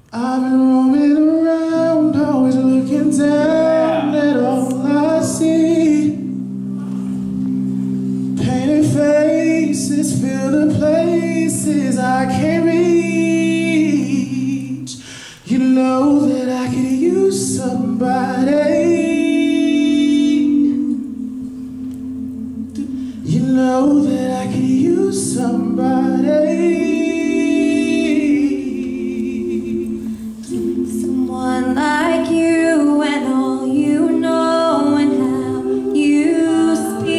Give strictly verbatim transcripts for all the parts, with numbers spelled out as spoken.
I've been roaming around, always looking down at all I see. Painted faces fill the places I can't reach. You know that I could use somebody. You know that I could use somebody. Someone like you and all you know and how you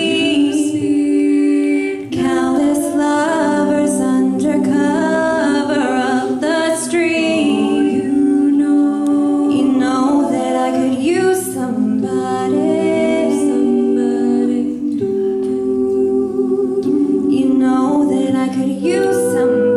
speak. Countless lovers under cover of the street. You know, you know that I could use somebody. Somebody. You know that I could use somebody.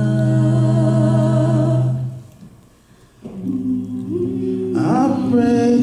I pray